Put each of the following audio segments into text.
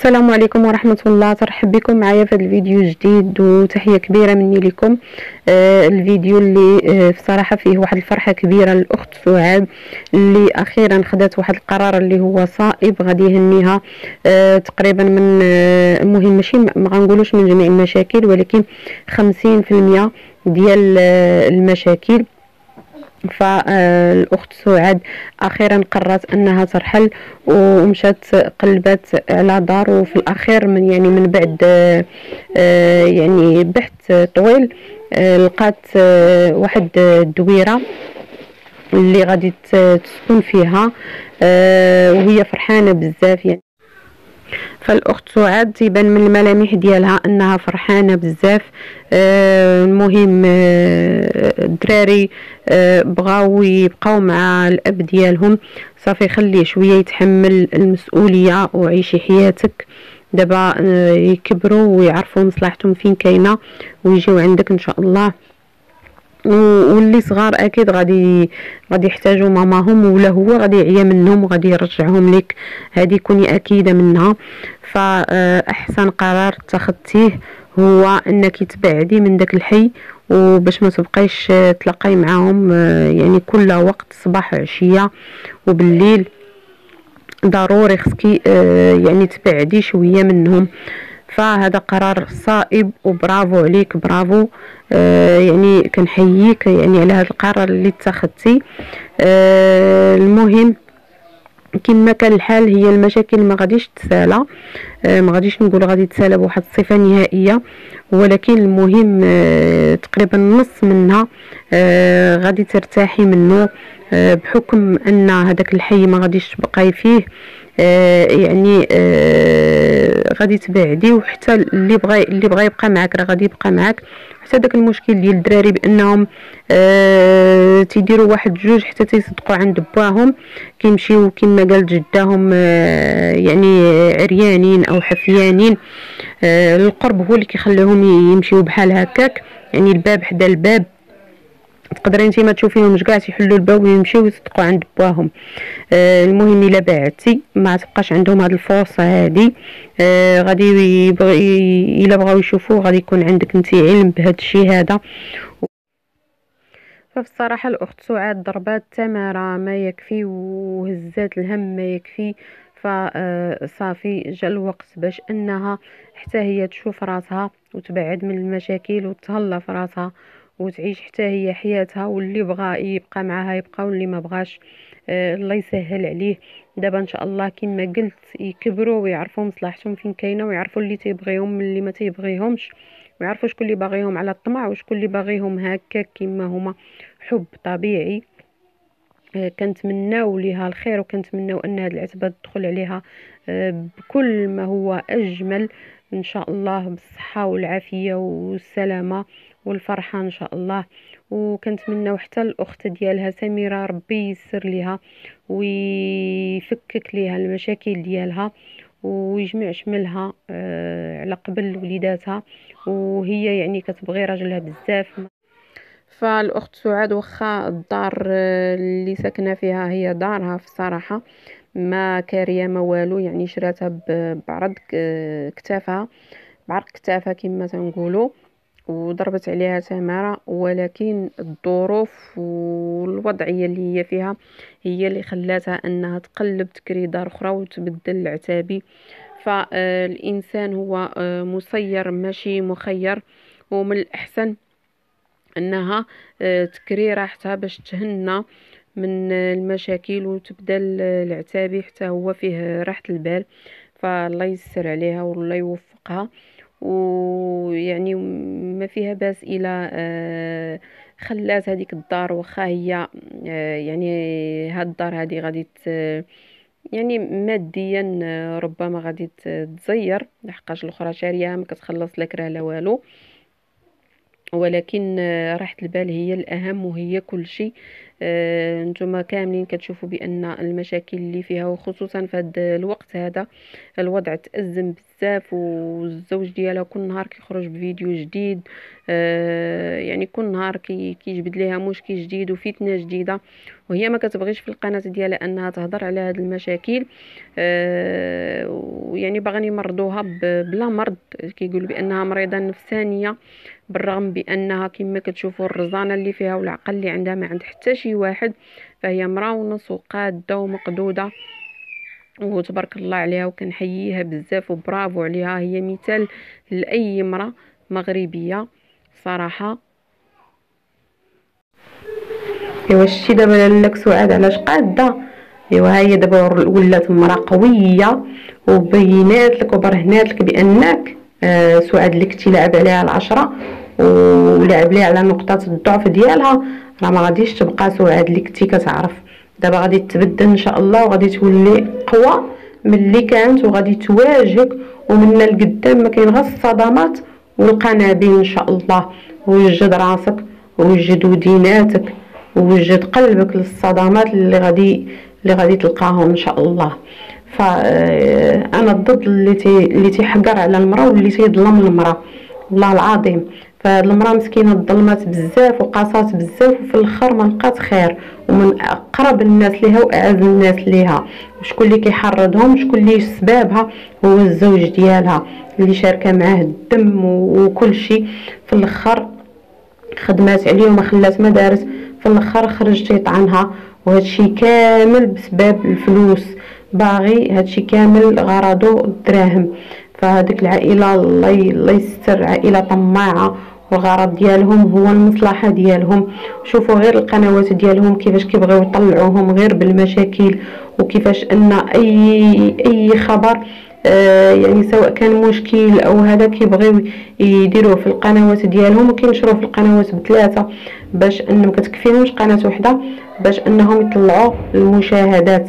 السلام عليكم ورحمة الله. ترحب بكم معايا في هذا الفيديو جديد وتحية كبيرة مني لكم. الفيديو اللي بصراحة فيه واحد الفرحة كبيرة للأخت سعاد اللي أخيرا خدت واحد القرار اللي هو صائب غادي يهنيها تقريبا من المهم ماشي ما غنقولوش من جميع المشاكل، ولكن 50% ديال المشاكل. فالاخت سعاد اخيرا قررت انها ترحل ومشات قلبت على دار، وفي الاخير من بعد يعني بحث طويل لقات واحد الدويره اللي غادي تسكن فيها، وهي فرحانه بزاف يعني. فالاخت سعاد تيبان من الملامح ديالها انها فرحانه بزاف. المهم الدراري بغاو يبقاو مع الاب ديالهم، صافي خليه شويه يتحمل المسؤوليه وعيشي حياتك. دابا يكبروا ويعرفوا مصلحتهم فين كاينه ويجيو عندك ان شاء الله. واللي صغار اكيد غادي يحتاجوا ماماهم، ولا هو غادي يعيا منهم وغادي يرجعهم لك، هذه كوني اكيده منها. فاحسن قرار اتخذتيه هو انك تبعدي من داك الحي، وباش ما تبقايش تلاقاي معاهم يعني كل وقت، صباح وعشيه وبالليل. ضروري خصكي يعني تبعدي شويه منهم. فهذا قرار صائب وبرافو عليك، برافو. يعني كنحييك يعني على هذا القرار اللي اتخذتي. المهم كما كان الحال، هي المشاكل ما غاديش تسالى، ما غاديش نقول غادي تسالى بواحد الصفه نهائيه، ولكن المهم تقريبا نص منها غادي ترتاحي منه، بحكم ان هذاك الحي ما غاديش تبقاي فيه. يعني غادي تبعدي، وحتى اللي بغى يبقى معاك راه غادي يبقى معاك. حتى داك المشكل ديال الدراري بانهم تيديروا واحد جوج حتى تيصدقوا عند باهم، كيمشيو كما قال جداهم يعني عريانين او حفيانين. القرب هو اللي كيخليهم يمشيو بحال هكاك، يعني الباب حدا الباب، تقدري انت ما تشوفيهمش كاع تيحلوا الباب ويمشيو يصدقوا عند باهم. المهم الا بعدتي ما تبقاش عندهم هذه الفرصه هذه. غادي الا بغاو يشوفوه غادي يكون عندك انت علم بهذا الشيء هذا. فبصراحه الاخت سعاد ضربات تماره ما يكفي وهزات الهم ما يكفي. فصافي جا الوقت باش انها حتى هي تشوف راسها وتبعد من المشاكل وتهلا في راسها وتعيش حتى هي حياتها، واللي بغى يبقى معها يبقى، واللي ما بغاش الله يسهل عليه. دابا ان شاء الله كما قلت يكبروا ويعرفوا مصلحتهم فين كاينه، ويعرفوا اللي تيبغيهم من اللي ما تيبغيهمش، ويعرفوا شكون اللي باغيهم على الطمع وشكون اللي باغيهم هكا كما هما حب طبيعي. كنتمناو ليها الخير، وكنتمناو ان هذه العتبه تدخل عليها بكل ما هو اجمل ان شاء الله، بالصحه والعافيه والسلامه والفرحه ان شاء الله. وكنتمناو حتى الاخت ديالها سميره ربي ييسر ليها ويفكك ليها المشاكل ديالها ويجمع شملها على قبل وليداتها، وهي يعني كتبغي راجلها بزاف. فالاخت سعاد واخا الدار اللي ساكنه فيها هي دارها في الصراحه، ما كاريه ما والو، يعني شراتها بعرض كتافها، بعرض كتافها كما تنقولوا، وضربت عليها تماره. ولكن الظروف والوضعيه اللي هي فيها هي اللي خلاتها انها تقلب تكري دار اخرى وتبدل العتابي. فالانسان هو مسير ماشي مخير، ومن الاحسن انها تكري راحتها باش تهنى من المشاكل وتبدل العتابي حتى هو فيه راحة البال. فالله يسر عليها والله يوفقها، ويعني ما فيها باس الى خلات هذيك الدار، واخا هي يعني هاد الدار هذه غادي يعني ماديا ربما غادي تزير، لحقاش الاخرى شاريها ما كتخلص لا كرا لا والو، ولكن راحة البال هي الأهم وهي كل شيء. نتوما كاملين كتشوفوا بان المشاكل اللي فيها، وخصوصا في هذا الوقت هذا الوضع تأزم بزاف، والزوج ديالها كل نهار كيخرج بفيديو جديد. يعني كل نهار كيجبد ليها مشكل جديد وفتنه جديده، وهي ما كتبغيش في القناه ديالها انها تهضر على هذه المشاكل. ويعني باغيين يمرضوها بلا مرض، كيقولوا بانها مريضه نفسانيه، بالرغم بانها كما كتشوفوا الرزانه اللي فيها والعقل اللي عندها ما عند حتى شي واحد. فهي مرا ونص وقاده ومقدوده، وتبارك الله عليها، وكنحييها بزاف وبرافو عليها. هي مثال لاي امراه مغربيه صراحه. ايوا شتي دابا لاله سعاد علاش قاده؟ ايوا هي دابا ولات امراه قويه، وبينات لك وبرهنات لك بانك سعاد اللي كنتي لعب عليها العشرة ولعب ليها على نقطه الضعف ديالها، راه ما غاديش تبقى سعاد اللي كنتي كتعرف. دابا غادي تبدل ان شاء الله، وغادي تولي قوى من اللي كانت، وغادي تواجهك، ومن القدام ما كاين غير الصدمات والقنابل ان شاء الله. وجد راسك، وجد وديناتك، ووجد قلبك للصدمات اللي غادي تلقاهم ان شاء الله. فانا ضد اللي تيحقر على المراه واللي تيظلم المراه، والله العظيم. فهاد المراه مسكينه ظلمات بزاف وقاسات بزاف، وفي الاخر ما لقات خير، ومن اقرب الناس ليها واعز الناس ليها، وشكون اللي كيحرضهم، شكون اللي سبابها، هو الزوج ديالها اللي شاركه معاه الدم وكل شيء. في الاخر خدمات عليه وما خلات ما دارت، في الاخر خرج تيطعنها، وهادشي كامل بسبب الفلوس. باغي هادشي كامل غرضو الدراهم. فهاديك العائله الله يستر، عائله طماعه، والغرض ديالهم هو المصلحه ديالهم. شوفوا غير القنوات ديالهم كيفاش كيبغيو يطلعوهم غير بالمشاكل، وكيفاش ان اي خبر يعني سواء كان مشكل او هذا كيبغيو يديروه في القنوات ديالهم، وكينشروه في القنوات بثلاثه، باش انه ما كتكفيهمش قناه وحده باش انهم يطلعوا المشاهدات.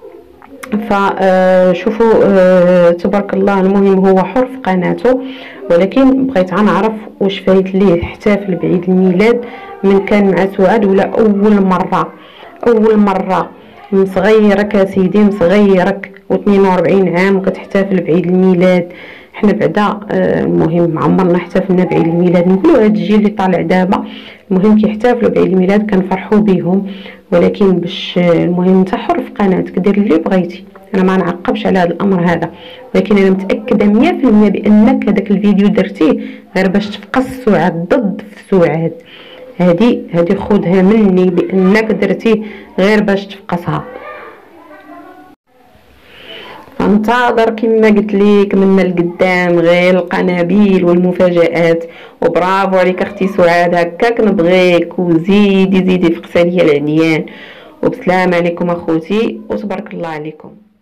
فشوفوا تبارك الله، المهم هو حر في قناته، ولكن بغيت غنعرف واش فايت ليه احتفل بعيد الميلاد من كان مع سعاد، ولا اول مره مصغيرك يا سيدي، مصغيرك و42 عام وكتحتفل بعيد الميلاد. حنا بعدا المهم عمرنا احتفلنا بعيد الميلاد، نقولوا هاد الجيل اللي طالع دابا المهم كيحتفلوا بعيد الميلاد كنفرحوا بهم، ولكن باش المهم انت حر في قناتك، دير اللي بغيتي، انا ما نعقبش على هذا الامر هذا. ولكن انا متاكده 100% بانك هذاك الفيديو درتيه غير باش تفقس سعاد، ضد سعاد. هذه خذها مني بانك درتيه غير باش تفقسها. انتظر كما قلت لك من القدام غير القنابل والمفاجآت. وبرافو عليك اختي سعاد، هكاك نبغيك، وزيدي فقسي ليا العديان. وبسلام عليكم اخوتي، وتبارك الله عليكم.